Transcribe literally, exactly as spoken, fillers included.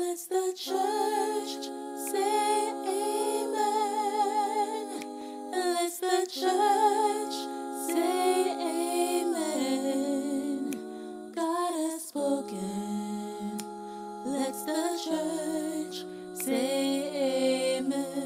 Let's the church say amen. Let's the church say amen. God has spoken. Let's the church say amen.